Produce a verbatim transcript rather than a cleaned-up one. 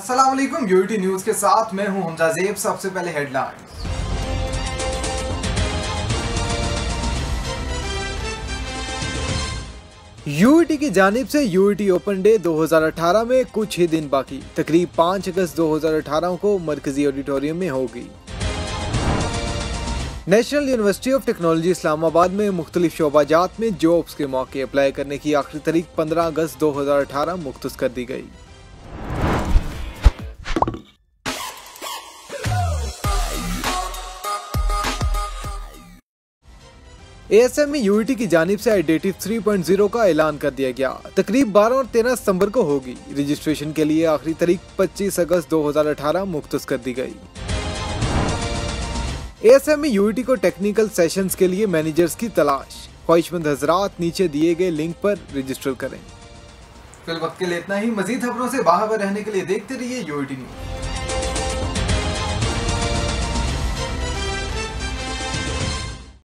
अस्सलाम वालेकुम, UET news के साथ मैं हूं हमजा ज़ेब। सबसे पहले हेडलाइंस। यूईटी की जानिब से यूईटी ओपन डे दो हज़ार अठारह में कुछ ही दिन बाकी। तकरीब पाँच अगस्त दो हज़ार अठारह को मरकजी ऑडिटोरियम में होगी। National University of Technology Islamabad में मुख्तलिफ शोबाजात में जॉब्स के मौके अप्लाई करने की आखिरी तारीख पंद्रह अगस्त दो हज़ार अठारह मुख्तस कर दी गई। एएसएम में यूईटी की जानिब से आईडेटिव थ्री पॉइंट ज़ीरो का ऐलान कर दिया गया। तकरीब बारह और तेरह सितंबर को होगी। रजिस्ट्रेशन के लिए आखिरी तारीख पच्चीस अगस्त दो हज़ार अठारह मुख्तस कर दी गई। एएसएम में यूईटी को टेक्निकल सेशंस के लिए मैनेजर्स की तलाश। ख्वाहिशमंद हजरात नीचे दिए गए लिंक पर रजिस्टर करें। फिल वक्त के लिए इतना ही। मजीद खबरों से बाखबर रहने के लिए देखते रहिए यूईटी न्यूज।